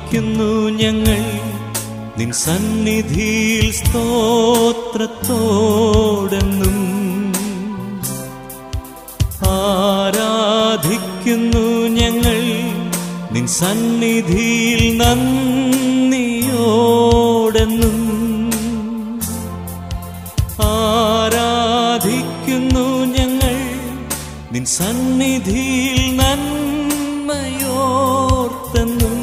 ആരാധിക്കുന്നു ഞങ്ങൾ നിൻ സന്നിധിയിൽ സ്തോത്രത്തോടെന്നും. ആരാധിക്കുന്നു ഞങ്ങൾ നിൻ സന്നിധിയിൽ നന്ദിയോടെന്നും. ആരാധിക്കുന്നു ഞങ്ങൾ നിൻ സന്നിധിയിൽ നന്മയോർത്തെന്നും.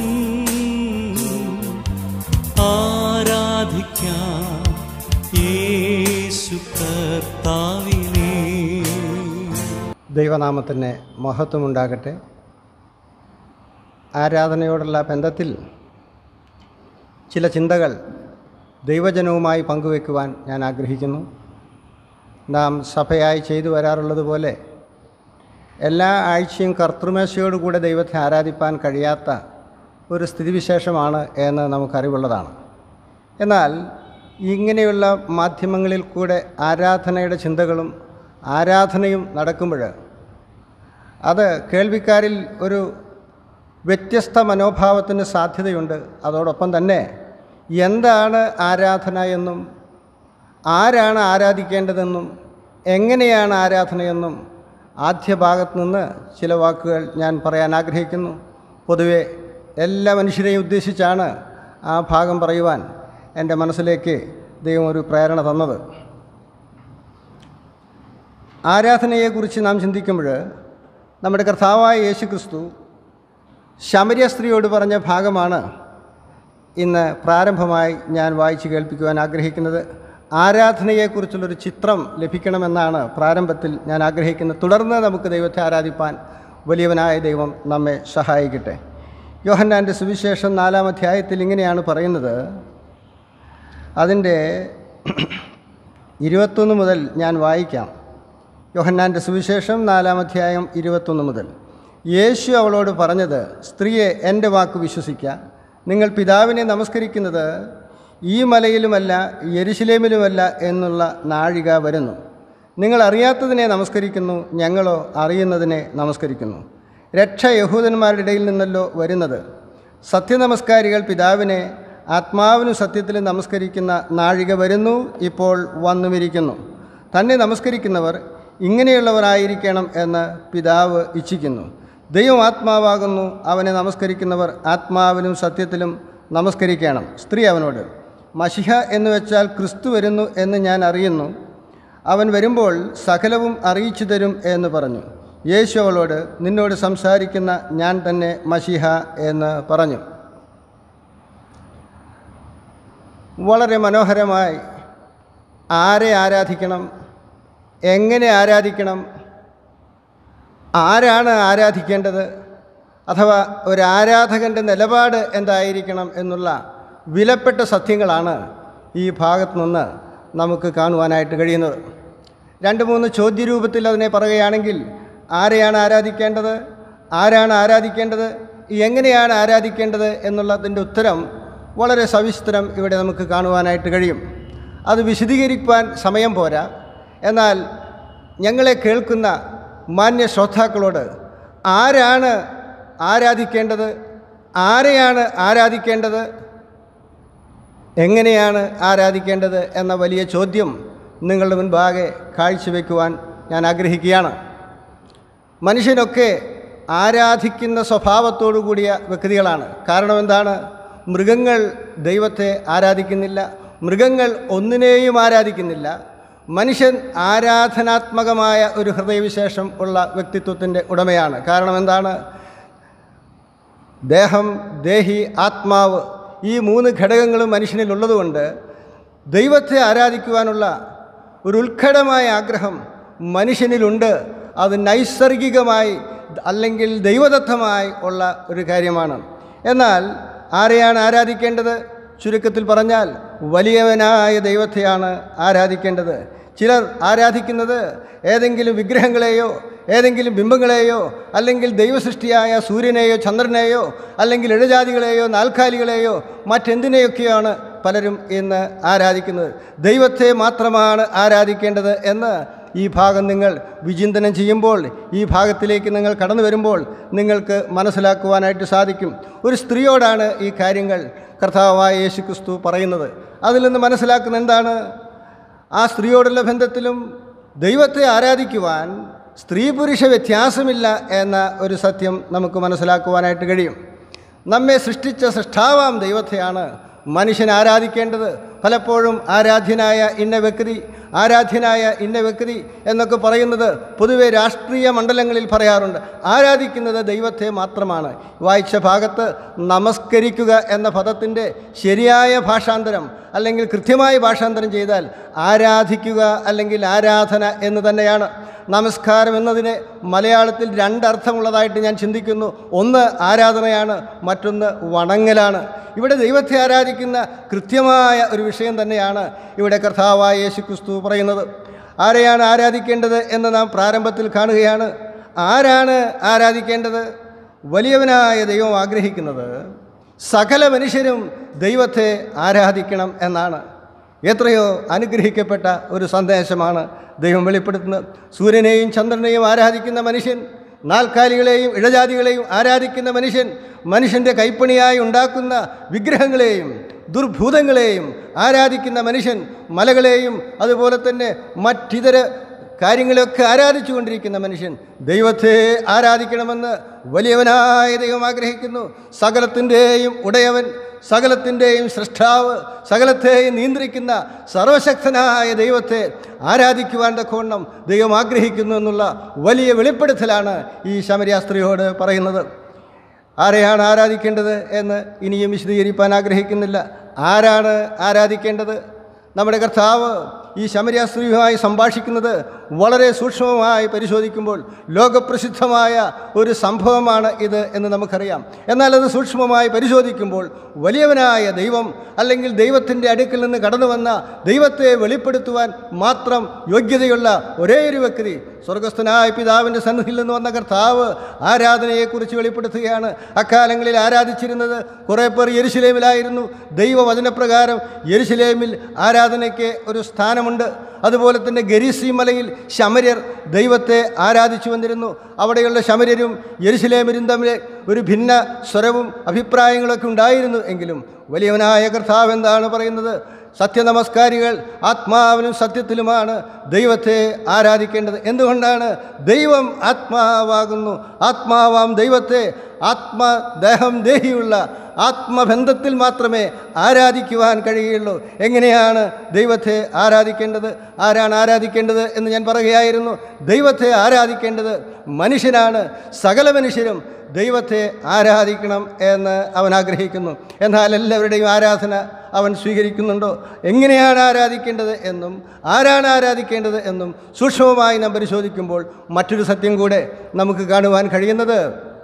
ആരാധിക്കാം യേശു കർത്താവിനെ. ദൈവനാമത്തിന് മഹത്വമുണ്ടാകട്ടെ. ആരാധനയോടുള്ള ബന്ധത്തിൽ ചില ചിന്തകൾ ദൈവജനവുമായി പങ്കുവെക്കുവാൻ ഞാൻ ആഗ്രഹിക്കുന്നു. നാം സഭയായി ചെയ്തു വരാറുള്ളതുപോലെ എല്ലാ ആഴ്ചയും കർത്തൃമേശയോടുകൂടെ ദൈവത്തെ ആരാധിപ്പാൻ കഴിയാത്ത ഒരു സ്ഥിതിവിശേഷമാണ് എന്ന് നമുക്കറിവുള്ളതാണ്. എന്നാൽ ഇങ്ങനെയുള്ള മാധ്യമങ്ങളിൽ കൂടെ ആരാധനയുടെ ചിന്തകളും ആരാധനയും നടക്കുമ്പോൾ അത് കേൾവിക്കാരിൽ ഒരു വ്യത്യസ്ത മനോഭാവത്തിന് സാധ്യതയുണ്ട്. അതോടൊപ്പം തന്നെ എന്താണ് ആരാധന എന്നും ആരാണ് ആരാധിക്കേണ്ടതെന്നും എങ്ങനെയാണ് ആരാധനയെന്നും ആദ്യ ഭാഗത്ത് നിന്ന് ചില വാക്കുകൾ ഞാൻ പറയാൻ ആഗ്രഹിക്കുന്നു. പൊതുവെ എല്ലാ മനുഷ്യരെയും ഉദ്ദേശിച്ചാണ് ആ ഭാഗം പറയുവാൻ എൻ്റെ മനസ്സിലേക്ക് ദൈവം ഒരു പ്രേരണ തന്നത്. ആരാധനയെക്കുറിച്ച് നാം ചിന്തിക്കുമ്പോൾ നമ്മുടെ കർത്താവായ യേശു ക്രിസ്തു ശമര്യ സ്ത്രീയോട് പറഞ്ഞ ഭാഗമാണ് ഇന്ന് പ്രാരംഭമായി ഞാൻ വായിച്ച് കേൾപ്പിക്കുവാൻ ആഗ്രഹിക്കുന്നത്. ആരാധനയെക്കുറിച്ചുള്ളൊരു ചിത്രം ലഭിക്കണമെന്നാണ് പ്രാരംഭത്തിൽ ഞാൻ ആഗ്രഹിക്കുന്നത്. തുടർന്ന് നമുക്ക് ദൈവത്തെ ആരാധിപ്പാൻ വലിയവനായ ദൈവം നമ്മെ സഹായിക്കട്ടെ. യോഹന്നാൻ്റെ സുവിശേഷം 4-ാം അധ്യായത്തിൽ ഇങ്ങനെയാണ് പറയുന്നത്. അതിൻ്റെ 21 മുതൽ ഞാൻ വായിക്കാം. യോഹന്നാൻ്റെ സുവിശേഷം 4-ാം അധ്യായം 21 മുതൽ. യേശു അവളോട് പറഞ്ഞത്, സ്ത്രീയെ, എൻ്റെ വാക്ക് വിശ്വസിക്കുക. നിങ്ങൾ പിതാവിനെ നമസ്കരിക്കുന്നത് ഈ മലയിലുമല്ല യെരുശലേമിലുമല്ല എന്നുള്ള നാഴിക വരുന്നു. നിങ്ങൾ അറിയാത്തതിനെ നമസ്കരിക്കുന്നു, ഞങ്ങളോ അറിയുന്നതിനെ നമസ്കരിക്കുന്നു. രക്ഷ യഹൂദന്മാരുടെ ഇടയിൽ നിന്നല്ലോ വരുന്നത്. സത്യനമസ്കാരികൾ പിതാവിനെ ആത്മാവിനും സത്യത്തിലും നമസ്കരിക്കുന്ന നാഴിക വരുന്നു, ഇപ്പോൾ വന്നുമിരിക്കുന്നു. തന്നെ നമസ്കരിക്കുന്നവർ ഇങ്ങനെയുള്ളവരായിരിക്കണം എന്ന് പിതാവ് ഇച്ഛിക്കുന്നു. ദൈവം ആത്മാവാകുന്നു, അവനെ നമസ്കരിക്കുന്നവർ ആത്മാവിലും സത്യത്തിലും നമസ്കരിക്കണം. സ്ത്രീ അവനോട്, മശിഹ എന്ന് വെച്ചാൽ ക്രിസ്തു വരുന്നു എന്ന് ഞാൻ അറിയുന്നു. അവൻ വരുമ്പോൾ സകലവും അറിയിച്ചു തരും എന്ന് പറഞ്ഞു. യേശു അവളോട്, നിന്നോട് സംസാരിക്കുന്ന ഞാൻ തന്നെ മശിഹ എന്ന് പറഞ്ഞു. വളരെ മനോഹരമായി ആരെ ആരാധിക്കണം, എങ്ങനെ ആരാധിക്കണം, ആരാണ് ആരാധിക്കേണ്ടത്, അഥവാ ഒരു ആരാധകൻ്റെ നിലപാട് എന്തായിരിക്കണം എന്നുള്ള വിലപ്പെട്ട സത്യങ്ങളാണ് ഈ ഭാഗത്തു നിന്ന് നമുക്ക് കാണുവാനായിട്ട് കഴിയുന്നത്. 2-3 ചോദ്യരൂപത്തിൽ അതിനെ പറയുകയാണെങ്കിൽ, ആരെയാണ് ആരാധിക്കേണ്ടത്, ആരാണ് ആരാധിക്കേണ്ടത്, എങ്ങനെയാണ് ആരാധിക്കേണ്ടത് എന്നുള്ളതിൻ്റെ ഉത്തരം വളരെ സവിസ്തരം ഇവിടെ നമുക്ക് കാണുവാനായിട്ട് കഴിയും. അത് വിശദീകരിക്കുവാൻ സമയം പോരാ. എന്നാൽ ഞങ്ങളെ കേൾക്കുന്ന മാന്യ ശ്രോതാക്കളോട് ആരാണ് ആരാധിക്കേണ്ടത്, ആരെയാണ് ആരാധിക്കേണ്ടത്, എങ്ങനെയാണ് ആരാധിക്കേണ്ടത് എന്ന വലിയ ചോദ്യം നിങ്ങളുടെ മുൻപാകെ കാഴ്ചവെക്കുവാൻ ഞാൻ ആഗ്രഹിക്കുകയാണ്. മനുഷ്യനൊക്കെ ആരാധിക്കുന്ന സ്വഭാവത്തോടു കൂടിയ വ്യക്തികളാണ്. കാരണം എന്താണ്? മൃഗങ്ങൾ ദൈവത്തെ ആരാധിക്കുന്നില്ല, മൃഗങ്ങൾ ഒന്നിനെയും ആരാധിക്കുന്നില്ല. മനുഷ്യൻ ആരാധനാത്മകമായ ഒരു ഹൃദയവിശേഷം ഉള്ള വ്യക്തിത്വത്തിൻ്റെ ഉടമയാണ്. കാരണം എന്താണ്? ദേഹം, ദേഹി, ആത്മാവ്, ഈ 3 ഘടകങ്ങളും മനുഷ്യനിലുള്ളതുകൊണ്ട് ദൈവത്തെ ആരാധിക്കുവാനുള്ള ഒരു ഉത്കടമായ ആഗ്രഹം മനുഷ്യനിലുണ്ട്. അത് നൈസർഗികമായി അല്ലെങ്കിൽ ദൈവദത്തമായി ഉള്ള ഒരു കാര്യമാണ്. എന്നാൽ ആരെയാണ് ആരാധിക്കേണ്ടത്? ചുരുക്കത്തിൽ പറഞ്ഞാൽ വലിയവനായ ദൈവത്തെയാണ് ആരാധിക്കേണ്ടത്. ചിലർ ആരാധിക്കുന്നത് ഏതെങ്കിലും വിഗ്രഹങ്ങളെയോ ഏതെങ്കിലും ബിംബങ്ങളെയോ അല്ലെങ്കിൽ ദൈവസൃഷ്ടിയായ സൂര്യനെയോ ചന്ദ്രനെയോ അല്ലെങ്കിൽ ഇഴജാതികളെയോ നാൽക്കാലികളെയോ മറ്റെന്തിനെയൊക്കെയാണ് പലരും ഇന്ന് ആരാധിക്കുന്നത്. ദൈവത്തെ മാത്രമാണ് ആരാധിക്കേണ്ടത് എന്ന് ഈ ഭാഗം നിങ്ങൾ വിചിന്തനം ചെയ്യുമ്പോൾ, ഈ ഭാഗത്തിലേക്ക് നിങ്ങൾ കടന്നു വരുമ്പോൾ നിങ്ങൾക്ക് മനസ്സിലാക്കുവാനായിട്ട് സാധിക്കും. ഒരു സ്ത്രീയോടാണ് ഈ കാര്യങ്ങൾ കർത്താവായ യേശുക്രിസ്തു പറയുന്നത്. അതിൽ നിന്ന് മനസ്സിലാക്കുന്ന എന്താണ്? ആ സ്ത്രീയോടുള്ള ബന്ധത്തിലും ദൈവത്തെ ആരാധിക്കുവാൻ സ്ത്രീ പുരുഷ വ്യത്യാസമില്ല എന്ന ഒരു സത്യം നമുക്ക് മനസ്സിലാക്കുവാനായിട്ട് കഴിയും. നമ്മെ സൃഷ്ടിച്ച സൃഷ്ടാവാം ദൈവത്തെയാണ് മനുഷ്യൻ ആരാധിക്കേണ്ടത്. പലപ്പോഴും ആരാധ്യനായ ഇന്ന വ്യക്തി എന്നൊക്കെ പറയുന്നത് പൊതുവെ രാഷ്ട്രീയ മണ്ഡലങ്ങളിൽ പറയാറുണ്ട്. ആരാധിക്കുന്നത് ദൈവത്തെ മാത്രമാണ്. വായിച്ച ഭാഗത്ത് നമസ്കരിക്കുക എന്ന പദത്തിൻ്റെ ശരിയായ ഭാഷാന്തരം അല്ലെങ്കിൽ കൃത്യമായ ഭാഷാന്തരം ചെയ്താൽ ആരാധിക്കുക അല്ലെങ്കിൽ ആരാധന എന്ന് തന്നെയാണ്. നമസ്കാരം എന്നതിന് മലയാളത്തിൽ രണ്ടർത്ഥമുള്ളതായിട്ട് ഞാൻ ചിന്തിക്കുന്നു. ഒന്ന് ആരാധനയാണ്, മറ്റൊന്ന് വണങ്ങലാണ്. ഇവിടെ ദൈവത്തെ ആരാധിക്കുന്ന കൃത്യമായ ഒരു വിഷയം തന്നെയാണ് ഇവിടെ കർത്താവായ യേശുക്രിസ്തു പറയുന്നത്. ആരെയാണ് ആരാധിക്കേണ്ടത് എന്ന് നാം പ്രാരംഭത്തിൽ കാണുകയാണ്. ആരാണ് ആരാധിക്കേണ്ടത്? വലിയവനായ ദൈവം ആഗ്രഹിക്കുന്നത് സകല മനുഷ്യരും ദൈവത്തെ ആരാധിക്കണം എന്നാണ്. എത്രയോ അനുഗ്രഹിക്കപ്പെട്ട ഒരു സന്ദേശമാണ് ദൈവം വെളിപ്പെടുത്തുന്നത്. സൂര്യനെയും ചന്ദ്രനെയും ആരാധിക്കുന്ന മനുഷ്യൻ, നാൽക്കാലികളെയും ഇഴജാതികളെയും ആരാധിക്കുന്ന മനുഷ്യൻ, മനുഷ്യൻ്റെ കൈപ്പണിയായി ഉണ്ടാക്കുന്ന വിഗ്രഹങ്ങളെയും ദുർഭൂതങ്ങളെയും ആരാധിക്കുന്ന മനുഷ്യൻ, മലകളെയും അതുപോലെ തന്നെ മറ്റിതര കാര്യങ്ങളൊക്കെ ആരാധിച്ചു കൊണ്ടിരിക്കുന്ന മനുഷ്യൻ ദൈവത്തെ ആരാധിക്കണമെന്ന് വലിയവനായ ദൈവം ആഗ്രഹിക്കുന്നു. സകലത്തിൻ്റെയും ഉടയവൻ, സകലത്തിൻ്റെയും സൃഷ്ടാവ്, സകലത്തെയും നിയന്ത്രിക്കുന്ന സർവശക്തനായ ദൈവത്തെ ആരാധിക്കുവാൻ തക്കവണ്ണം ദൈവം ആഗ്രഹിക്കുന്നു എന്നുള്ള വലിയ വെളിപ്പെടുത്തലാണ് ഈ ശമരിയ സ്ത്രീയോട് പറയുന്നത്. ആരെയാണ് ആരാധിക്കേണ്ടത് എന്ന് ഇനിയും വിശദീകരിക്കാൻ ആഗ്രഹിക്കുന്നില്ല. ആരാണ് ആരാധിക്കേണ്ടത്? നമ്മുടെ കർത്താവ് ഈ ശമരിയ സ്ത്രീയുമായി സംഭാഷിക്കുന്നത് വളരെ സൂക്ഷ്മമായി പരിശോധിക്കുമ്പോൾ ലോകപ്രസിദ്ധമായ ഒരു സംഭവമാണ് ഇത് എന്ന് നമുക്കറിയാം. എന്നാൽ അത് സൂക്ഷ്മമായി പരിശോധിക്കുമ്പോൾ വലിയവനായ ദൈവം അല്ലെങ്കിൽ ദൈവത്തിൻ്റെ അടുക്കിൽ നിന്ന് കടന്നു വന്ന ദൈവത്തെ വെളിപ്പെടുത്തുവാൻ മാത്രം യോഗ്യതയുള്ള ഒരേയൊരു വ്യക്തി, സ്വർഗസ്ഥനായ പിതാവിൻ്റെ സന്നിധിയിൽ നിന്ന് വന്ന കർത്താവ് ആരാധനയെക്കുറിച്ച് വെളിപ്പെടുത്തുകയാണ്. അക്കാലങ്ങളിൽ ആരാധിച്ചിരുന്നത് കുറേ പേർ യെരുശലേമിലായിരുന്നു. ദൈവവചനപ്രകാരം യെരുശലേമിൽ ആരാധനയ്ക്ക് ഒരു സ്ഥാനമുണ്ട്. അതുപോലെ തന്നെ ഗരീസീം മലയിൽ ശമര്യർ ദൈവത്തെ ആരാധിച്ചു വന്നിരുന്നു. അവിടെയുള്ള ശമര്യരും യെരുശലേമരും തമ്മിൽ ഒരു ഭിന്ന സ്വരവും അഭിപ്രായങ്ങളൊക്കെ ഉണ്ടായിരുന്നു. എങ്കിലും വലിയവനായ കർത്താവ് എന്താണ് പറയുന്നത്? സത്യനമസ്കാരികൾ ആത്മാവിലും സത്യത്തിലുമാണ് ദൈവത്തെ ആരാധിക്കേണ്ടത്. എന്തുകൊണ്ടാണ്? ദൈവം ആത്മാവാകുന്നു. ആത്മാവാം ദൈവത്തെ ആത്മദേഹം ദേഹിയുള്ള ആത്മബന്ധത്തിൽ മാത്രമേ ആരാധിക്കുവാൻ കഴിയുകയുള്ളൂ. എങ്ങനെയാണ് ദൈവത്തെ ആരാധിക്കേണ്ടത്? ആരാണ് ആരാധിക്കേണ്ടത് എന്ന് ഞാൻ പറയുകയായിരുന്നു. ദൈവത്തെ ആരാധിക്കേണ്ടത് മനുഷ്യനാണ്. സകല മനുഷ്യരും ദൈവത്തെ ആരാധിക്കണം എന്ന് അവൻ ആഗ്രഹിക്കുന്നു. എന്നാൽ എല്ലാവരുടെയും ആരാധന അവൻ സ്വീകരിക്കുന്നുണ്ടോ? എങ്ങനെയാണ് ആരാധിക്കേണ്ടത് എന്നും ആരാണ് ആരാധിക്കേണ്ടത് എന്നും സൂക്ഷ്മമായി നാം പരിശോധിക്കുമ്പോൾ മറ്റൊരു സത്യം കൂടെ നമുക്ക് കാണുവാൻ കഴിയുന്നത്,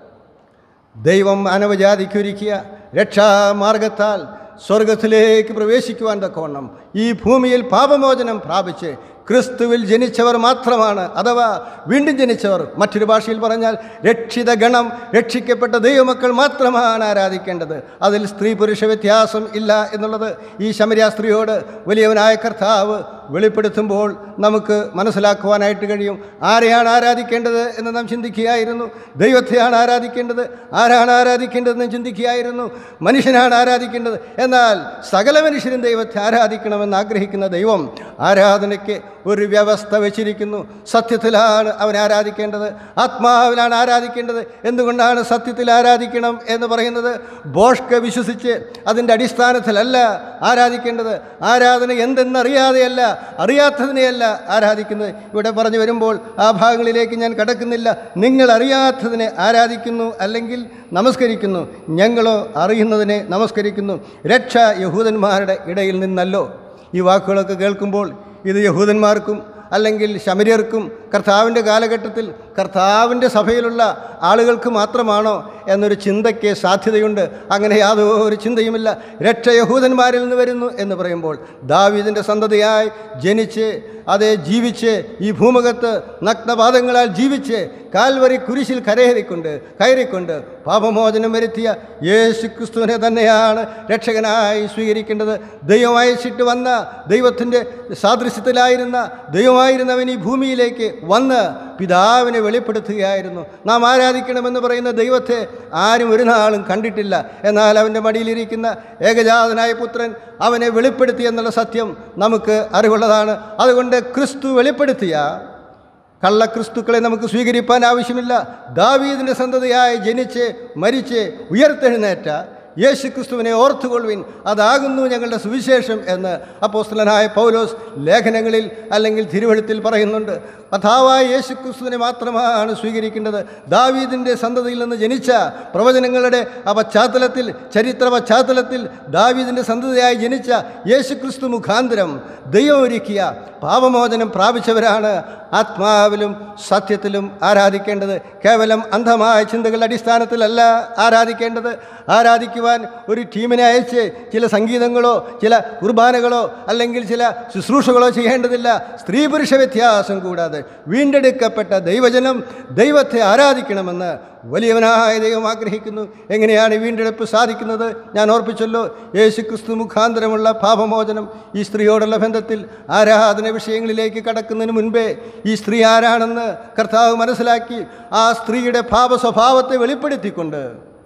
ദൈവം മാനവജാതിക്കൊരുക്കിയ രക്ഷാമാർഗത്താൽ സ്വർഗത്തിലേക്ക് പ്രവേശിക്കുവാൻ തക്കവണ്ണം ഈ ഭൂമിയിൽ പാപമോചനം പ്രാപിച്ച് ക്രിസ്തുവിൽ ജനിച്ചവർ മാത്രമാണ്, അഥവാ വീണ്ടും ജനിച്ചവർ, മറ്റൊരു ഭാഷയിൽ പറഞ്ഞാൽ രക്ഷിത ഗണം, രക്ഷിക്കപ്പെട്ട ദൈവമക്കൾ മാത്രമാണ് ആരാധിക്കേണ്ടത്. അതിൽ സ്ത്രീ പുരുഷ വ്യത്യാസം ഇല്ല എന്നുള്ളത് ഈ ശമരിയ സ്ത്രീയോട് വലിയവനായ കർത്താവ് വെളിപ്പെടുത്തുമ്പോൾ നമുക്ക് മനസ്സിലാക്കുവാനായിട്ട് കഴിയും. ആരെയാണ് ആരാധിക്കേണ്ടത് എന്ന് നാം ചിന്തിക്കുകയായിരുന്നു. ദൈവത്തെയാണ് ആരാധിക്കേണ്ടത്. ആരാണ് ആരാധിക്കേണ്ടതെന്ന് ചിന്തിക്കുകയായിരുന്നു. മനുഷ്യനാണ് ആരാധിക്കേണ്ടത്. എന്നാൽ സകല മനുഷ്യരും ദൈവത്തെ ആരാധിക്കണമെന്ന് ആഗ്രഹിക്കുന്ന ദൈവം ആരാധനയ്ക്ക് ഒരു വ്യവസ്ഥ വെച്ചിരിക്കുന്നു. സത്യത്തിലാണ് അവൻ ആരാധിക്കേണ്ടത്, ആത്മാവിലാണ് ആരാധിക്കേണ്ടത്. എന്തുകൊണ്ടാണ് സത്യത്തിൽ ആരാധിക്കണം എന്ന് പറയുന്നത്? ബോഷ്ക വിശ്വസിച്ച് അതിൻ്റെ അടിസ്ഥാനത്തിലല്ല ആരാധിക്കേണ്ടത്. ആരാധന എന്തെന്നറിയാതെയല്ല, അറിയാത്തതിനെയല്ല ആരാധിക്കുന്നത്. ഇവിടെ പറഞ്ഞു വരുമ്പോൾ ആ ഭാഗങ്ങളിലേക്ക് ഞാൻ കടക്കുന്നില്ല. നിങ്ങൾ അറിയാത്തതിനെ ആരാധിക്കുന്നു അല്ലെങ്കിൽ നമസ്കരിക്കുന്നു, ഞങ്ങളോ അറിയുന്നതിനെ നമസ്കരിക്കുന്നു. രക്ഷ യഹൂദന്മാരുടെ ഇടയിൽ നിന്നല്ലോ. ഈ വാക്കുകളൊക്കെ കേൾക്കുമ്പോൾ ഇത് യഹൂദന്മാർക്കും അല്ലെങ്കിൽ ശമര്യർക്കും കർത്താവിൻ്റെ കാലഘട്ടത്തിൽ കർത്താവിൻ്റെ സഭയിലുള്ള ആളുകൾക്ക് മാത്രമാണോ എന്നൊരു ചിന്തയ്ക്ക് സാധ്യതയുണ്ട്. അങ്ങനെ യാതൊരു ചിന്തയുമില്ല. രക്ഷ യഹൂദന്മാരിൽ നിന്ന് വരുന്നു എന്ന് പറയുമ്പോൾ ദാവീദിൻ്റെ സന്തതിയായി ജനിച്ച് ജീവിച്ച് ഈ ഭൂമുഖത്ത് നഗ്നപാദങ്ങളാൽ ജീവിച്ച് കാൽവരി കുരിശിൽ കയറിക്കൊണ്ട് പാപമോചനം വരുത്തിയ യേശു ക്രിസ്തുവിനെ തന്നെയാണ് രക്ഷകനായി സ്വീകരിക്കേണ്ടത്. ദൈവം അയച്ചിട്ട് വന്ന ദൈവത്തിൻ്റെ സാദൃശ്യത്തിലായിരുന്ന ദൈവമായിരുന്നവൻ ഈ ഭൂമിയിലേക്ക് വന്ന് പിതാവിനെ വെളിപ്പെടുത്തുകയായിരുന്നു. നാം ആരാധിക്കണമെന്ന് പറയുന്ന ദൈവത്തെ ആരും ഒരു നാളും കണ്ടിട്ടില്ല. എന്നാൽ അവൻ്റെ മടിയിലിരിക്കുന്ന ഏകജാതനായ പുത്രൻ അവനെ വെളിപ്പെടുത്തി എന്നുള്ള സത്യം നമുക്ക് അറിവുള്ളതാണ്. അതുകൊണ്ട് ക്രിസ്തു വെളിപ്പെടുത്തിയ കള്ളക്രിസ്തുക്കളെ നമുക്ക് സ്വീകരിപ്പാൻ ആവശ്യമില്ല. ദാവീദിൻ്റെ സന്തതിയായി ജനിച്ച് മരിച്ച് ഉയർത്തെഴുന്നേറ്റ യേശു ക്രിസ്തുവിനെ ഓർത്തുകൊള്ളുവിൻ, അതാകുന്നു ഞങ്ങളുടെ സുവിശേഷം എന്ന് അപ്പോസ്തലനായ പൗലോസ് ലേഖനങ്ങളിൽ അല്ലെങ്കിൽ തിരുവെഴുത്തിൽ പറയുന്നുണ്ട്. കർത്താവായ യേശു ക്രിസ്തുവിനെ മാത്രമാണ് സ്വീകരിക്കേണ്ടത്. ദാവീദിൻ്റെ സന്തതിയിൽ നിന്ന് ജനിച്ച പ്രവചനങ്ങളുടെ ആ പശ്ചാത്തലത്തിൽ, ചരിത്ര പശ്ചാത്തലത്തിൽ ദാവീദിൻ്റെ സന്തതിയായി ജനിച്ച യേശു ക്രിസ്തു മുഖാന്തരം ദൈവം ഒരുക്കിയ പാപമോചനം പ്രാപിച്ചവരാണ് ആത്മാവിലും സത്യത്തിലും ആരാധിക്കേണ്ടത്. കേവലം അന്ധമായ ചിന്തകളുടെ അടിസ്ഥാനത്തിലല്ല ആരാധിക്കേണ്ടത്. ആരാധിക്കുവാൻ ഒരു ടീമിനെ അയച്ച് ചില സംഗീതങ്ങളോ ചില കുർബാനകളോ അല്ലെങ്കിൽ ചില ശുശ്രൂഷകളോ ചെയ്യേണ്ടതില്ല. സ്ത്രീ പുരുഷ വ്യത്യാസം കൂടാതെ വീണ്ടെടുക്കപ്പെട്ട ദൈവജനം ദൈവത്തെ ആരാധിക്കണമെന്ന് വലിയവനായ ദൈവം ആഗ്രഹിക്കുന്നു. എങ്ങനെയാണ് വീണ്ടെടുപ്പ് സാധിക്കുന്നത്? ഞാൻ ഓർപ്പിച്ചല്ലോ, യേശു ക്രിസ്തു മുഖാന്തരമുള്ള പാപമോചനം. ഈ സ്ത്രീയോടുള്ള ബന്ധത്തിൽ ആരാധന വിഷയങ്ങളിലേക്ക് കടക്കുന്നതിന് മുൻപേ ഈ സ്ത്രീ ആരാണെന്ന് കർത്താവ് മനസ്സിലാക്കി ആ സ്ത്രീയുടെ പാപ സ്വഭാവത്തെ വെളിപ്പെടുത്തിക്കൊണ്ട്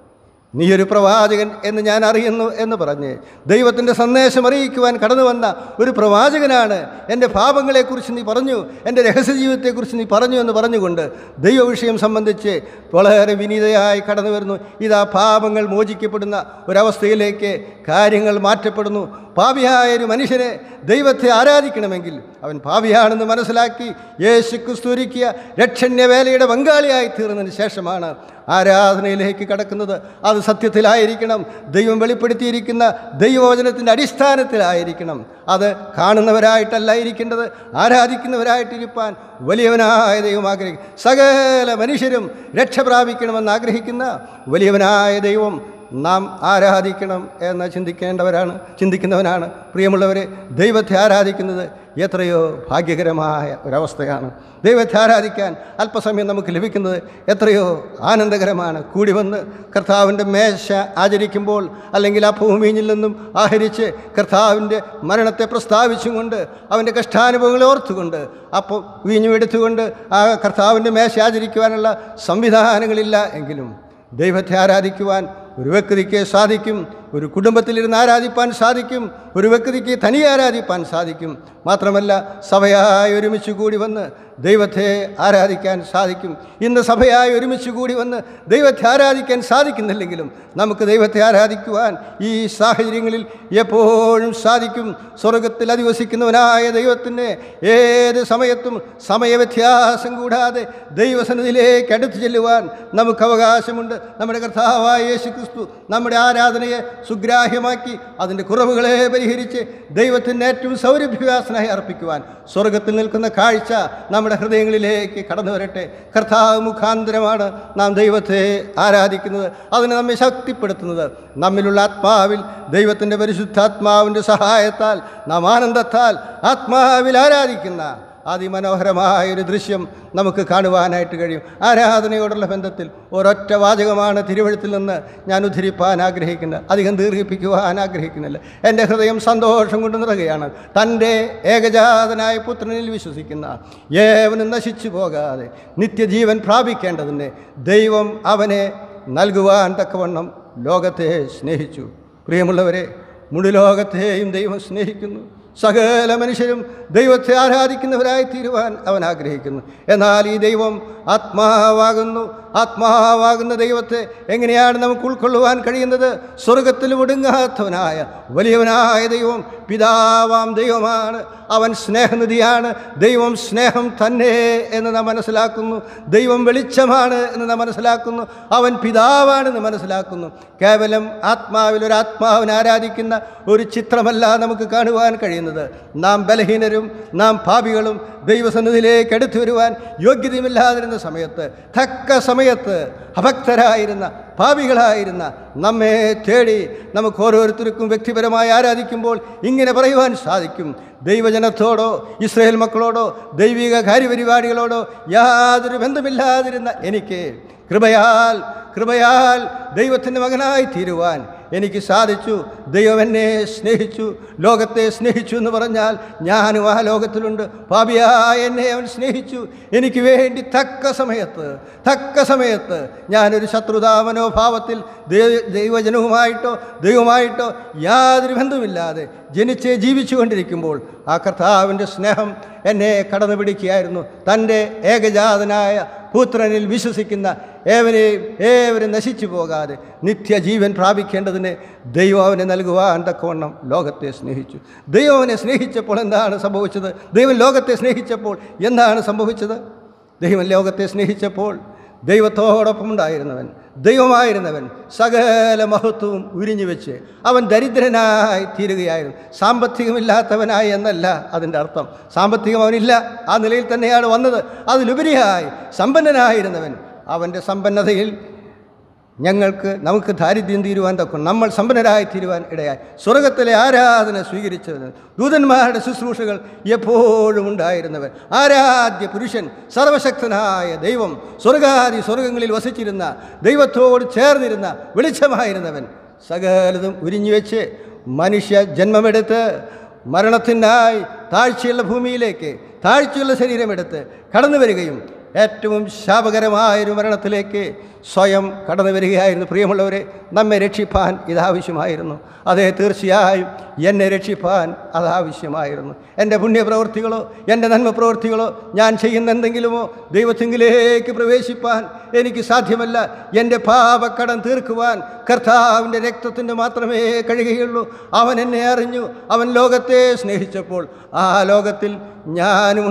നീയൊരു പ്രവാചകൻ എന്ന് ഞാൻ അറിയുന്നു എന്ന് പറഞ്ഞ് ദൈവത്തിൻ്റെ സന്ദേശം അറിയിക്കുവാൻ കടന്നു വന്ന ഒരു പ്രവാചകനാണ്. എൻ്റെ പാപങ്ങളെക്കുറിച്ച് നീ പറഞ്ഞു, എൻ്റെ രഹസ്യജീവിതത്തെക്കുറിച്ച് നീ പറഞ്ഞു എന്ന് പറഞ്ഞുകൊണ്ട് ദൈവവിഷയം സംബന്ധിച്ച് വളരെ വിനീതയായി കടന്നു വരുന്നു. ഇതാ പാപങ്ങൾ മോചിക്കപ്പെടുന്ന ഒരവസ്ഥയിലേക്ക് കാര്യങ്ങൾ മാറ്റപ്പെടുന്നു. പാപിയായ ഒരു മനുഷ്യനെ ദൈവത്തെ ആരാധിക്കണമെങ്കിൽ അവൻ പാപിയാണെന്ന് മനസ്സിലാക്കി യേശു ക്രിസ്തു ഒരുക്കിയ രക്ഷണ്യവേലയുടെ പങ്കാളിയായി തീർന്നതിന് ശേഷമാണ് ആരാധനയിലേക്ക് കടക്കുന്നത്. അത് സത്യത്തിലായിരിക്കണം. ദൈവം വെളിപ്പെടുത്തിയിരിക്കുന്ന ദൈവവചനത്തിൻ്റെ അടിസ്ഥാനത്തിലായിരിക്കണം. അത് കാണുന്നവരായിട്ടല്ല ഇരിക്കേണ്ടത്, ആരാധിക്കുന്നവരായിട്ടിരിപ്പാൻ വലിയവനായ ദൈവം ആഗ്രഹിക്കും. സകല മനുഷ്യരും രക്ഷ പ്രാപിക്കണമെന്ന് ആഗ്രഹിക്കുന്ന വലിയവനായ ദൈവം നാം ആരാധിക്കണം എന്ന് ചിന്തിക്കുന്നവനാണ്. പ്രിയമുള്ളവരെ, ദൈവത്തെ ആരാധിക്കുന്നത് എത്രയോ ഭാഗ്യകരമായ ഒരവസ്ഥയാണ്. ദൈവത്തെ ആരാധിക്കാൻ അല്പസമയം നമുക്ക് ലഭിക്കുന്നത് എത്രയോ ആനന്ദകരമാണ്. കൂടി വന്ന് കർത്താവിൻ്റെ മേശ ആചരിക്കുമ്പോൾ അല്ലെങ്കിൽ ആ ഭൂമിയിൽ നിന്നും ആഹരിച്ച് കർത്താവിൻ്റെ മരണത്തെ പ്രസ്താവിച്ചും കൊണ്ട് അവൻ്റെ കഷ്ടാനുഭവങ്ങളെ ഓർത്തുകൊണ്ട് അപ്പോൾ വീഞ്ഞു എടുത്തുകൊണ്ട് ആ കർത്താവിൻ്റെ മേശ ആചരിക്കുവാനുള്ള സംവിധാനങ്ങളില്ല എങ്കിലും ദൈവത്തെ ആരാധിക്കുവാൻ ഒരു വ്യക്തിക്ക് സാധിക്കും. ഒരു കുടുംബത്തിലിരുന്ന് ആരാധിപ്പാൻ സാധിക്കും. ഒരു വ്യക്തിക്ക് തനിയെ ആരാധിപ്പാൻ സാധിക്കും. മാത്രമല്ല സഭയായി ഒരുമിച്ച് കൂടി വന്ന് ദൈവത്തെ ആരാധിക്കാൻ സാധിക്കും. ഇന്ന് സഭയായി ഒരുമിച്ച് കൂടി വന്ന് ദൈവത്തെ ആരാധിക്കാൻ സാധിക്കുന്നില്ലെങ്കിലും നമുക്ക് ദൈവത്തെ ആരാധിക്കുവാൻ ഈ സാഹചര്യങ്ങളിൽ എപ്പോഴും സാധിക്കും. സ്വർഗത്തിൽ അധിവസിക്കുന്നവനായ ദൈവത്തിൻ്റെ ഏത് സമയത്തും സമയവ്യത്യാസം കൂടാതെ ദൈവസന്നിധിയിലേക്ക് അടുത്തു ചെല്ലുവാൻ നമുക്ക് അവകാശമുണ്ട്. നമ്മുടെ കർത്താവായ യേശു ക്രിസ്തു നമ്മുടെ ആരാധനയെ സുഗ്രാഹ്യമാക്കി അതിൻ്റെ കുറവുകളെ പരിഹരിച്ച് ദൈവത്തിൻ്റെ ഏറ്റവും സൗരഭ്യവാസനായി അർപ്പിക്കുവാൻ സ്വർഗത്തിൽ നിൽക്കുന്ന കാഴ്ച നമ്മുടെ ഹൃദയങ്ങളിലേക്ക് കടന്നു വരട്ടെ. കർത്താവ് മുഖാന്തരമാണ് നാം ദൈവത്തെ ആരാധിക്കുന്നത്. അതിനെ നമ്മെ ശക്തിപ്പെടുത്തുന്നത് നമ്മിലുള്ള ആത്മാവിൽ ദൈവത്തിൻ്റെ പരിശുദ്ധാത്മാവിൻ്റെ സഹായത്താൽ നാം ആനന്ദത്താൽ ആത്മാവിൽ ആരാധിക്കുന്ന അതിമനോഹരമായൊരു ദൃശ്യം നമുക്ക് കാണുവാനായിട്ട് കഴിയും. ആരാധനയോടുള്ള ബന്ധത്തിൽ ഒരൊറ്റ വാചകമാണ് തിരുവെഴുത്തിൽ നിന്ന് ഞാൻ ഉദ്ധരിപ്പാൻ ആഗ്രഹിക്കുന്നത്. അധികം ദീർഘിപ്പിക്കുവാൻ ആഗ്രഹിക്കുന്നില്ല. എൻ്റെ ഹൃദയം സന്തോഷം കൊണ്ട് നിറയുകയാണ്. തൻ്റെ ഏകജാതനായ പുത്രനിൽ വിശ്വസിക്കുന്ന ഏവനും നശിച്ചു പോകാതെ നിത്യജീവൻ പ്രാപിക്കേണ്ടതിന് ദൈവം അവനെ നൽകുവാൻ തക്കവണ്ണം ലോകത്തെ സ്നേഹിച്ചു. പ്രിയമുള്ളവരെ, മുഴു ലോകത്തെയും ദൈവം സ്നേഹിക്കുന്നു. സകല മനുഷ്യരും ദൈവത്തെ ആരാധിക്കുന്നവരായി തീരുവാൻ അവൻ ആഗ്രഹിക്കുന്നു. എന്നാൽ ഈ ദൈവം ആത്മാവാകുന്നു. ആത്മാവാകുന്ന ദൈവത്തെ എങ്ങനെയാണ് നമുക്ക് ഉൾക്കൊള്ളുവാൻ കഴിയുന്നത്? സ്വർഗത്തിൽ ഒടുങ്ങാത്തവനായ വലിയവനായ ദൈവം പിതാവാം ദൈവമാണ്. അവൻ സ്നേഹനിധിയാണ്. ദൈവം സ്നേഹം തന്നെ എന്ന് നാം മനസ്സിലാക്കുന്നു. ദൈവം വെളിച്ചമാണ് എന്ന് നാം മനസ്സിലാക്കുന്നു. അവൻ പിതാവാണെന്ന് മനസ്സിലാക്കുന്നു. കേവലം ആത്മാവിൽ ഒരു ആത്മാവിനെ ആരാധിക്കുന്ന ഒരു ചിത്രമല്ല നമുക്ക് കാണുവാൻ കഴിയുന്നത്. കഴിയുന്നത്. നാം ബലഹീനരും നാം പാപികളും ദൈവസന്നിധിയിലേക്ക് അടുത്തു വരുവാൻ യോഗ്യതയുമില്ലാതിരുന്ന സമയത്ത്, തക്ക സമയത്ത് അഭക്തരായിരുന്ന പാപികളായിരുന്ന നമ്മെ തേടി നമുക്ക് ഓരോരുത്തർക്കും വ്യക്തിപരമായി ആരാധിക്കുമ്പോൾ ഇങ്ങനെ പറയുവാൻ സാധിക്കും: ദൈവജനത്തോടോ ഇസ്രായേൽ മക്കളോടോ ദൈവിക കാര്യപരിപാടികളോടോ യാതൊരു ബന്ധമില്ലാതിരുന്ന എനിക്ക് കൃപയാൽ ദൈവത്തിൻ്റെ മകനായി തീരുവാൻ എനിക്ക് സാധിച്ചു. ദൈവം എന്നെ സ്നേഹിച്ചു, ലോകത്തെ സ്നേഹിച്ചു എന്ന് പറഞ്ഞാൽ ഞാനും ആ ലോകത്തിലുണ്ട്. പാപിയായ എന്നെ അവൻ സ്നേഹിച്ചു. എനിക്ക് വേണ്ടി തക്ക സമയത്ത് ഞാനൊരു ശത്രുതാ മനോഭാവത്തിൽ ദൈവമായിട്ടോ യാതൊരു ബന്ധമില്ലാതെ ജീവിച്ചു കൊണ്ടിരിക്കുമ്പോൾ ആ കർത്താവിൻ്റെ സ്നേഹം എന്നെ കടന്നു പിടിക്കുകയായിരുന്നു. തൻ്റെ ഏകജാതനായ പുത്രനിൽ വിശ്വസിക്കുന്ന ഏവരും നശിച്ചു പോകാതെ നിത്യജീവൻ പ്രാപിക്കേണ്ടതിന് ദൈവം അവനെ നൽകുവാൻ തക്കവണ്ണം ലോകത്തെ സ്നേഹിച്ചു. ദൈവം അവനെ സ്നേഹിച്ചപ്പോൾ എന്താണ് സംഭവിച്ചത്? ദൈവം ലോകത്തെ സ്നേഹിച്ചപ്പോൾ എന്താണ് സംഭവിച്ചത്? ദൈവം ലോകത്തെ സ്നേഹിച്ചപ്പോൾ ദൈവത്തോടൊപ്പം ഉണ്ടായിരുന്നവൻ, ദൈവമായിരുന്നവൻ സകല മഹത്വവും ഉരിഞ്ഞു വെച്ച് അവൻ ദരിദ്രനായി തീരുകയായിരുന്നു. സാമ്പത്തികമില്ലാത്തവനായി എന്നല്ല അതിൻ്റെ അർത്ഥം. സാമ്പത്തികം അവനില്ല, ആ നിലയിൽ തന്നെയാണ് വന്നത്. അതിലുപരിയായി സമ്പന്നനായിരുന്നവൻ, അവൻ്റെ സമ്പന്നതയിൽ നമുക്ക് ദാരിദ്ര്യം തീരുവാൻ തക്കും നമ്മൾ സമ്പന്നരായി തീരുവാൻ ഇടയായി. സ്വർഗത്തിലെ ആരാധന സ്വീകരിച്ചവൻ, ദൂതന്മാരുടെ ശുശ്രൂഷകൾ എപ്പോഴും ഉണ്ടായിരുന്നവൻ, ആരാധ്യ പുരുഷൻ, സർവശക്തനായ ദൈവം, സ്വർഗങ്ങളിൽ വസിച്ചിരുന്ന, ദൈവത്തോട് ചേർന്നിരുന്ന വെളിച്ചമായിരുന്നവൻ, സകലതും ഉരിഞ്ഞുവെച്ച് മനുഷ്യ ജന്മമെടുത്ത് മരണത്തിനായി താഴ്ചയുള്ള ഭൂമിയിലേക്ക് താഴ്ചയുള്ള ശരീരമെടുത്ത് കടന്നു വരികയും ഏറ്റവും ശാപകരമായൊരു മരണത്തിലേക്ക് സ്വയം കടന്നു വരികയായിരുന്നു. പ്രിയമുള്ളവരെ, നമ്മെ രക്ഷിപ്പാൻ ഇതാവശ്യമായിരുന്നു. അതെ, തീർച്ചയായും എന്നെ രക്ഷിപ്പാൻ അതാവശ്യമായിരുന്നു. എൻ്റെ പുണ്യപ്രവൃത്തികളോ എൻ്റെ നന്മപ്രവൃത്തികളോ ഞാൻ ചെയ്യുന്ന എന്തെങ്കിലുമോ ദൈവത്തിങ്കിലേക്ക് പ്രവേശിപ്പാൻ എനിക്ക് സാധ്യമല്ല. എൻ്റെ പാപക്കടം തീർക്കുവാൻ കർത്താവിൻ്റെ രക്തത്തിൻ്റെ മാത്രമേ കഴിയുകയുള്ളൂ. അവൻ എന്നെ അറിഞ്ഞു, അവൻ ലോകത്തെ സ്നേഹിച്ചപ്പോൾ ആ ലോകത്തിൽ ഞാനും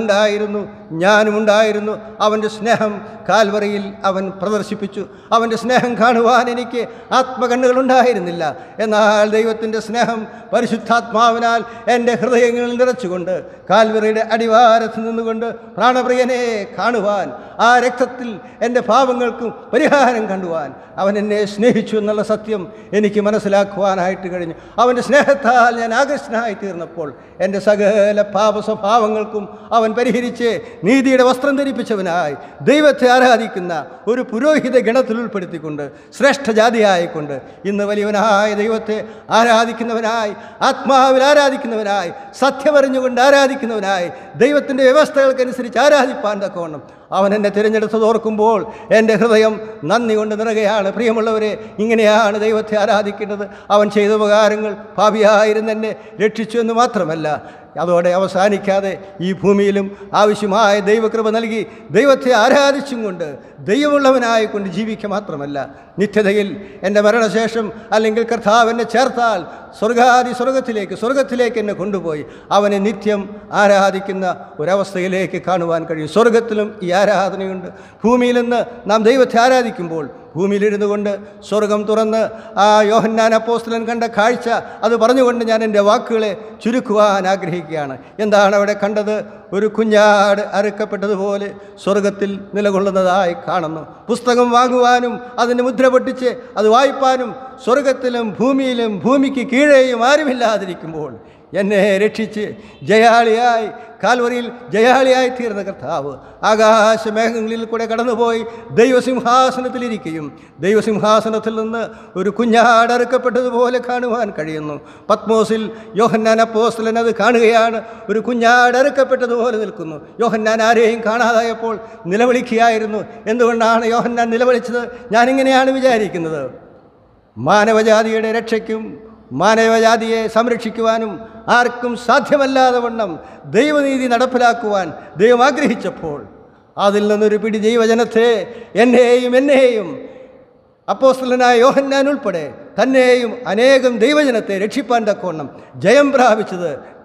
ഉണ്ടായിരുന്നു. അവൻ്റെ സ്നേഹം കാൽവറിയിൽ അവൻ പ്രദർശിപ്പിച്ചു. അവൻ്റെ സ്നേഹം കാണുവാൻ എനിക്ക് ആത്മകണ്ണുകളുണ്ടായിരുന്നില്ല. എന്നാൽ ദൈവത്തിൻ്റെ സ്നേഹം പരിശുദ്ധാത്മാവിനാൽ എൻ്റെ ഹൃദയങ്ങളിൽ നിറച്ചുകൊണ്ട് കാൽവറിയുടെ അടിവാരത്ത് നിന്നുകൊണ്ട് പ്രാണപ്രിയനെ കാണുവാൻ, ആ രക്തത്തിൽ എൻ്റെ പാപങ്ങൾക്കും പരിഹാരം കണ്ടുവാൻ അവൻ എന്നെ സ്നേഹിച്ചു എന്നുള്ള സത്യം എനിക്ക് മനസ്സിലാക്കുവാനായിട്ട് കഴിഞ്ഞു. അവൻ്റെ സ്നേഹത്താൽ ഞാൻ ആകർഷനായി തീർന്നപ്പോൾ എൻ്റെ സകല പാപ സ്വഭാവങ്ങൾക്കും അവൻ പരിഹരിച്ച് നീതിയുടെ വസ്ത്രം ധരിപ്പിച്ചവനായി ദൈവത്തെ ആരാധിക്കുന്ന ഒരു പുരോഹിത ഗണത്തിൽ ഉൾപ്പെടുത്തിക്കൊണ്ട് ശ്രേഷ്ഠ ജാതിയായിക്കൊണ്ട് ഇന്ന് വലിയവനായ ദൈവത്തെ ആരാധിക്കുന്നവനായി, ആത്മാവിൽ ആരാധിക്കുന്നവനായി, സത്യമറിഞ്ഞുകൊണ്ട് ആരാധിക്കുന്നവനായി, ദൈവത്തിൻ്റെ വ്യവസ്ഥകൾക്കനുസരിച്ച് ആരാധിപ്പാൻ തക്കവണ്ണം അവൻ എന്നെ തിരഞ്ഞെടുത്തത് ഓർക്കുമ്പോൾ എൻ്റെ ഹൃദയം നന്ദി കൊണ്ട് നിറകയാണ്. പ്രിയമുള്ളവരെ, ഇങ്ങനെയാണ് ദൈവത്തെ ആരാധിക്കേണ്ടത്. അവൻ ചെയ്ത ഉപകാരങ്ങൾ പാപിയായിരുന്ന എന്നെ രക്ഷിച്ചു എന്ന് മാത്രമല്ല, അതോടെ അവസാനിക്കാതെ ഈ ഭൂമിയിലും ആവശ്യമായ ദൈവകൃപ നൽകി ദൈവത്തെ ആരാധിച്ചും കൊണ്ട് ദൈവമുള്ളവനായിക്കൊണ്ട് ജീവിക്കുക മാത്രമല്ല, നിത്യതയിൽ എൻ്റെ മരണശേഷം അല്ലെങ്കിൽ കർത്താവ് എന്നെ ചേർത്താൽ സ്വർഗത്തിലേക്ക് എന്നെ കൊണ്ടുപോയി അവനെ നിത്യം ആരാധിക്കുന്ന ഒരവസ്ഥയിലേക്ക് കാണുവാൻ കഴിയും. സ്വർഗത്തിലും ഈ ആരാധനയുണ്ട്. ഭൂമിയിൽ നിന്ന് നാം ദൈവത്തെ ആരാധിക്കുമ്പോൾ ഭൂമിയിലിരുന്നു കൊണ്ട് സ്വർഗം തുറന്ന് ആ യോഹന്നാൻ അപ്പോസ്തലൻ കണ്ട കാഴ്ച അത് പറഞ്ഞുകൊണ്ട് ഞാൻ എൻ്റെ വാക്കുകളെ ചുരുക്കുവാൻ ആഗ്രഹിക്കുകയാണ്. എന്താണ് അവിടെ കണ്ടത്? ഒരു കുഞ്ഞാട് അറുക്കപ്പെട്ടതുപോലെ സ്വർഗത്തിൽ നിലകൊള്ളുന്നതായി കാണുന്നു. പുസ്തകം വാങ്ങുവാനും അതിന് മുദ്ര പൊട്ടിച്ച് അത് വായിപ്പാനും സ്വർഗത്തിലും ഭൂമിയിലും ഭൂമിക്ക് കീഴേയും ആരുമില്ലാതിരിക്കുമ്പോൾ എന്നെ രക്ഷിച്ച് കാൽവറിയിൽ ജയാളിയായി തീർന്ന കർത്താവ് ആകാശമേഘങ്ങളിൽ കൂടെ കടന്നുപോയി ദൈവസിംഹാസനത്തിലിരിക്കുകയും ദൈവസിംഹാസനത്തിൽ നിന്ന് ഒരു കുഞ്ഞാട് അറുക്കപ്പെട്ടതുപോലെ കാണുവാൻ കഴിയുന്നു. പത്മോസിൽ യോഹന്നാൻ അപ്പോസ്തലൻ അത് കാണുകയാണ്. ഒരു കുഞ്ഞാട് അറുക്കപ്പെട്ടതുപോലെ നിൽക്കുന്നു. യോഹന്നാൻ ആരെയും കാണാതായപ്പോൾ നിലവിളിക്കുകയായിരുന്നു. എന്തുകൊണ്ടാണ് യോഹന്നാൻ നിലവിളിച്ചത്? ഞാനിങ്ങനെയാണ് വിചാരിക്കുന്നത്, മാനവജാതിയുടെ രക്ഷയ്ക്കും മാനവജാതിയെ സംരക്ഷിക്കുവാനും ആർക്കും സാധ്യമല്ലാതെ വണ്ണം ദൈവനീതി നടപ്പിലാക്കുവാൻ ദൈവം ആഗ്രഹിച്ചപ്പോൾ അതിൽ നിന്നൊരു പിടി ദൈവജനത്തെ എന്നെയും അപ്പോസ്തലനായ യോഹന്നാൻ ഉൾപ്പെടെ തന്നെയും അനേകം ദൈവജനത്തെ രക്ഷിപ്പാൻ തക്കവണ്ണം ജയം പ്രാപിച്ചത്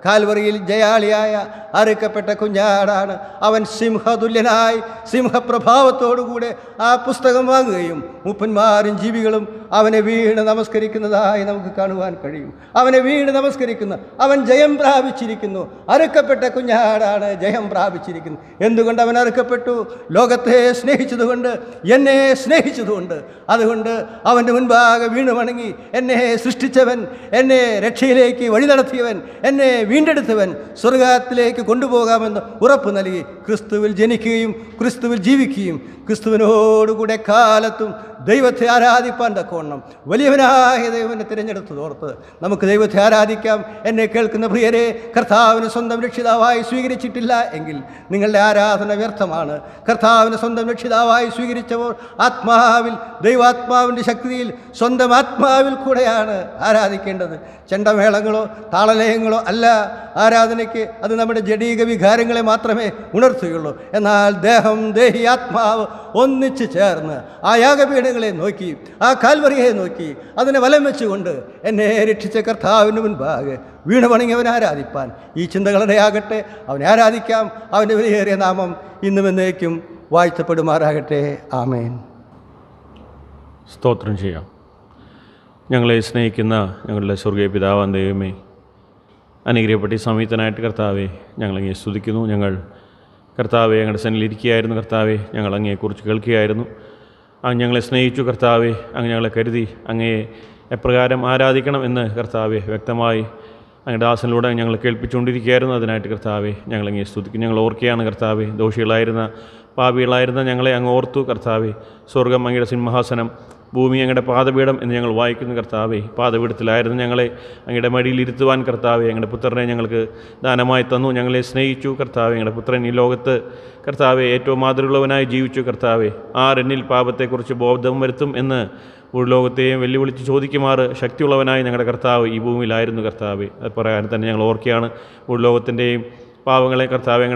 കാൽവറിയിൽ ജയാളിയായ അറുക്കപ്പെട്ട കുഞ്ഞാടാണ്. അവൻ സിംഹതുല്യനായി സിംഹപ്രഭാവത്തോടുകൂടെ ആ പുസ്തകം വാങ്ങുകയും മൂപ്പന്മാരും ജീവികളും അവനെ വീണ് നമസ്കരിക്കുന്നതായി നമുക്ക് കാണുവാൻ കഴിയും. അവനെ വീണ് നമസ്കരിക്കുന്നു. അവൻ ജയം പ്രാപിച്ചിരിക്കുന്നു. അറുക്കപ്പെട്ട കുഞ്ഞാടാണ് ജയം പ്രാപിച്ചിരിക്കുന്നു. എന്തുകൊണ്ട് അവൻ അറുക്കപ്പെട്ടു? ലോകത്തെ സ്നേഹിച്ചതുകൊണ്ട്, എന്നെ സ്നേഹിച്ചതുകൊണ്ട്. അതുകൊണ്ട് അവൻ്റെ മുൻപാകെ വീണ് വണങ്ങി, എന്നെ സൃഷ്ടിച്ചവൻ, എന്നെ രക്ഷയിലേക്ക് വഴി നടത്തിയവൻ, എന്നെ വീണ്ടെടുത്തവൻ സ്വർഗത്തിലേക്ക് കൊണ്ടുപോകാമെന്ന് ഉറപ്പ് നൽകി ക്രിസ്തുവിൽ ജനിക്കുകയും ക്രിസ്തുവിൽ ജീവിക്കുകയും ക്രിസ്തുവിനോടുകൂടെ കാലത്തും ദൈവത്തെ ആരാധിപ്പാൻ തക്കവണ്ണം വലിയവനായ ദൈവനെ തിരഞ്ഞെടുത്തതോർത്ത് നമുക്ക് ദൈവത്തെ ആരാധിക്കാം. എന്നെ കേൾക്കുന്ന പ്രിയരെ, കർത്താവിന് സ്വന്തം രക്ഷിതാവായി സ്വീകരിച്ചിട്ടില്ല എങ്കിൽ നിങ്ങളുടെ ആരാധന വ്യർത്ഥമാണ്. കർത്താവിന് സ്വന്തം രക്ഷിതാവായി സ്വീകരിച്ചവർ ആത്മാവിൽ, ദൈവാത്മാവിൻ്റെ ശക്തിയിൽ, സ്വന്തം ആത്മാവിൽ കൂടെയാണ് ആരാധിക്കേണ്ടത്. ചെണ്ടമേളങ്ങളോ താളലയങ്ങളോ അല്ല ആരാധനയ്ക്ക്. അത് നമ്മുടെ ജഡീക വികാരങ്ങളെ മാത്രമേ ഉണർത്തുകയുള്ളൂ. എന്നാൽ ദേഹം, ദേഹി, ആത്മാവ് ഒന്നിച്ചു ചേർന്ന് ആ യാഗപീഠങ്ങളെ നോക്കി, ആ കാൽവറിയെ നോക്കി, അതിനെ വലം വെച്ചുകൊണ്ട് എന്നെ രക്ഷിച്ച കർത്താവിന് മുൻപാകെ വീണ് വണങ്ങിയവനെ ആരാധിപ്പാൻ ഈ ചിന്തകളിടയാകട്ടെ. അവനെ ആരാധിക്കാം. അവൻ്റെ വിലയേറിയ നാമം ഇന്നും എന്നേക്കും വാഴ്ത്തപ്പെടുമാറാകട്ടെ. ആമേൻ. സ്തോത്രം ചെയ്യാം. ഞങ്ങളെ സ്നേഹിക്കുന്ന ഞങ്ങളുടെ സ്വർഗീയ പിതാവാം ദൈവമേ, അനുഗ്രഹപ്പെട്ട ഈ സമയത്തിനായിട്ട് കർത്താവെ ഞങ്ങളങ്ങേ സ്തുതിക്കുന്നു. ഞങ്ങൾ കർത്താവെ ഞങ്ങളുടെ സന്നിധിയിലിരിക്കുകയായിരുന്നു. കർത്താവെ ഞങ്ങൾ അങ്ങയെക്കുറിച്ച് കേൾക്കുകയായിരുന്നു. അങ്ങ് ഞങ്ങളെ സ്നേഹിച്ചു കർത്താവെ. അങ്ങ് ഞങ്ങളെ കരുതി അങ്ങയെ എപ്രകാരം ആരാധിക്കണം എന്ന് കർത്താവെ വ്യക്തമായി അങ്ങയുടെ ദാസനിലൂടെ ഞങ്ങൾ കേൾപ്പിച്ചുകൊണ്ടിരിക്കുകയായിരുന്നു. അതിനായിട്ട് കർത്താവെ ഞങ്ങളങ്ങേ സ്തുതിക്കും. ഞങ്ങൾ ഓർക്കുകയാണ് കർത്താവെ, ദോഷികളായിരുന്ന പാപികളായിരുന്ന ഞങ്ങളെ അങ്ങ് ഓർത്തു കർത്താവെ. സ്വർഗം അങ്ങയുടെ സിംഹാസനം, ഭൂമി അങ്ങയുടെ പാദപീഠം എന്ന് ഞങ്ങൾ വായിക്കുന്നു കർത്താവെ. പാദപീഠത്തിലായിരുന്നു ഞങ്ങളെ അങ്ങയുടെ മടിയിൽ ഇരുത്തുവാൻ കർത്താവെ അങ്ങയുടെ പുത്രനെ ഞങ്ങൾക്ക് ദാനമായി തന്നു. ഞങ്ങളെ സ്നേഹിച്ചു കർത്താവെ. ഞങ്ങളുടെ പുത്രൻ ഈ ലോകത്ത് കർത്താവെ ഏറ്റവും മാതൃകയുള്ളവനായി ജീവിച്ചു കർത്താവെ. ആരെന്നിൽ പാപത്തെക്കുറിച്ച് ബോധം വരുത്തും എന്ന് ഒരു ലോകത്തെയും വെല്ലുവിളിച്ച് ചോദിക്കുമാറ് ശക്തിയുള്ളവനായി ഞങ്ങളുടെ കർത്താവ് ഈ ഭൂമിയിലായിരുന്നു കർത്താവെ. അത് പറയാൻ തന്നെ ഞങ്ങൾ ഓർക്കുകയാണ്. ഒരു ലോകത്തിൻ്റെയും പാവങ്ങളെ കർത്താവെ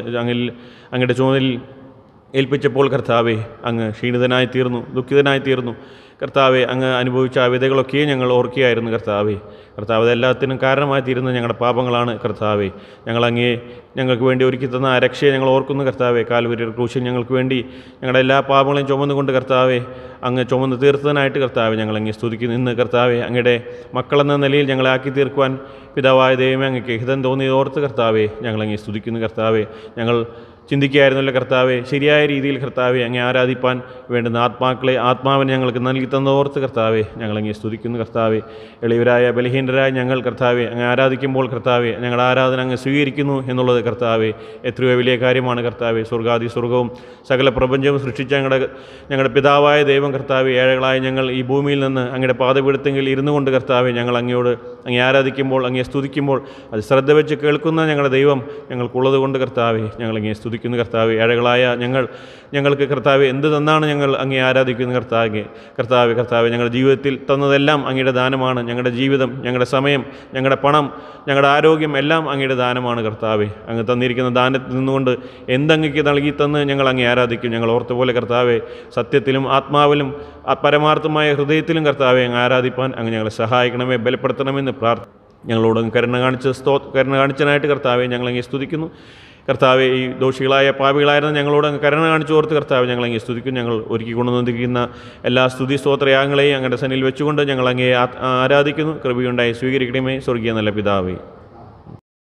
അങ്ങയുടെ ചുമതലയിൽ ഏൽപ്പിച്ചപ്പോൾ കർത്താവെ അങ്ങ് ക്ഷീണിതനായി തീർന്നു, ദുഃഖിതനായി തീർന്നു കർത്താവെ. അങ്ങ് അനുഭവിച്ച ആ വിധകളൊക്കെ ഞങ്ങൾ ഓർക്കുകയായിരുന്നു കർത്താവെ. കർത്താവ് അതെല്ലാത്തിനും കാരണമായി തീരുന്ന ഞങ്ങളുടെ പാപങ്ങളാണ് കർത്താവെ. ഞങ്ങൾക്ക് വേണ്ടി ഒരുക്കി തന്ന ആ രക്ഷയെ ഞങ്ങൾ ഓർക്കുന്നു കർത്താവെ. കാൽവരി ക്രൂശിൽ ഞങ്ങൾക്ക് വേണ്ടി ഞങ്ങളുടെ എല്ലാ പാപങ്ങളെയും ചുമന്നുകൊണ്ട് കർത്താവെ അങ്ങ് ചുമന്ന് തീർത്തതിനായിട്ട് കർത്താവെ ഞങ്ങളങ്ങേ സ്തുതിക്കുന്നു. ഇന്ന് കർത്താവെ അങ്ങയുടെ മക്കളെന്ന നിലയിൽ ഞങ്ങളെ ആക്കി തീർക്കുവാൻ പിതാവായ ദൈവമേ അങ്ങക്ക് ഹിതം തോന്നിയത് ഓർത്ത് കർത്താവെ ഞങ്ങളങ്ങേ സ്തുതിക്കുന്നു കർത്താവെ. ഞങ്ങൾ ചിന്തിക്കുകയായിരുന്നല്ലോ കർത്താവെ, ശരിയായ രീതിയിൽ കർത്താവെ അങ്ങേ ആരാധിപ്പാൻ വേണ്ടുന്ന ആത്മാവിനെ ഞങ്ങൾക്ക് നൽകി തന്നോർത്ത് കർത്താവെ ഞങ്ങളങ്ങേ സ്തുതിക്കുന്നു കർത്താവെ. എളിയവരായ ബലഹീനരായ ഞങ്ങൾ കർത്താവെ അങ്ങ് ആരാധിക്കുമ്പോൾ കർത്താവെ ഞങ്ങളുടെ ആരാധന അങ്ങ് സ്വീകരിക്കുന്നു എന്നുള്ളത് കർത്താവെ എത്രയോ വലിയ കാര്യമാണ് കർത്താവെ. സ്വർഗവും സകല പ്രപഞ്ചവും സൃഷ്ടിച്ച ഞങ്ങളുടെ പിതാവായ ദൈവം കർത്താവെ, ഏഴകളായ ഞങ്ങൾ ഈ ഭൂമിയിൽ നിന്ന് അങ്ങയുടെ പാദപീഠത്തെങ്കിൽ ഇരുന്നു കൊണ്ട് കർത്താവെ ഞങ്ങൾ അങ്ങേ ആരാധിക്കുമ്പോൾ, അങ്ങേ സ്തുതിക്കുമ്പോൾ അത് ശ്രദ്ധ വെച്ച് കേൾക്കുന്ന ഞങ്ങളുടെ ദൈവം ഞങ്ങൾക്കുള്ളത് കൊണ്ട് കർത്താവെ ഞങ്ങളങ്ങേ സ്തുതിക്കുന്നു കർത്താവെ. ഏഴകളായ ഞങ്ങൾക്ക് കർത്താവെ എന്ത് തന്നാണ് ഞങ്ങൾ അങ്ങേ ആരാധിക്കുന്നത് കർത്താവെ ഞങ്ങളുടെ ജീവിതത്തിൽ തന്നതെല്ലാം അങ്ങയുടെ ദാനമാണ്. ഞങ്ങളുടെ ജീവിതം, ഞങ്ങളുടെ സമയം, ഞങ്ങളുടെ പണം, ഞങ്ങളുടെ ആരോഗ്യം എല്ലാം അങ്ങയുടെ ദാനമാണ് കർത്താവെ. അങ്ങ് തന്നിരിക്കുന്ന ദാനത്തിൽ നിന്നുകൊണ്ട് എന്തങ്ങയ്ക്ക് നൽകി തന്ന് ഞങ്ങൾ അങ്ങേ ആരാധിക്കും. ഞങ്ങൾ ഓർത്ത പോലെ കർത്താവെ സത്യത്തിലും ആത്മാവിലും പരമാർത്ഥമായ ഹൃദയത്തിലും കർത്താവെ അങ്ങ് ആരാധിപ്പാൻ അങ്ങ് ഞങ്ങളെ സഹായിക്കണമേ, ബലപ്പെടുത്തണമെന്ന് ഞങ്ങളോട് കരുണ കാണിച്ചതിനായിട്ട് കർത്താവെ ഞങ്ങളങ്ങേ സ്തുതിക്കുന്നു കർത്താവെ. ഈ ദോഷികളായ പാപികളായിരുന്ന ഞങ്ങളോട് അങ്ങ് കരുണ കാണിച്ചു ഓർത്ത് കർത്താവെ ഞങ്ങളങ്ങേ സ്തുതിക്കും. ഞങ്ങൾ ഒരുക്കി കൊണ്ടുവന്നിരിക്കുന്ന എല്ലാ സ്തുതി സ്തോത്രയാഗങ്ങളെയും അങ്ങയുടെ സന്നിധിയിൽ വെച്ചുകൊണ്ട് ഞങ്ങൾ അങ്ങേ ആരാധിക്കുന്നു. കൃപയുണ്ടായി സ്വീകരിക്കണമേ സ്വർഗീയ നല്ല പിതാവേ.